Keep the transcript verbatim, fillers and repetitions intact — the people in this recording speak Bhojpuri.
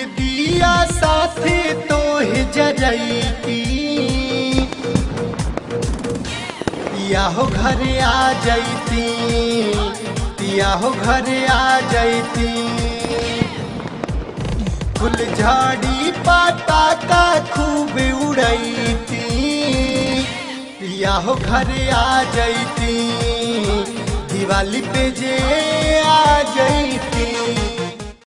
के दिया साथे तोहे जरैती पिया हो घरे आ जैती पिया हो घरे आ जैती फूल झाड़ी पाता का खूब उड़ैती पिया हो घरे आ जैती दिवाली पे जे आ जैती।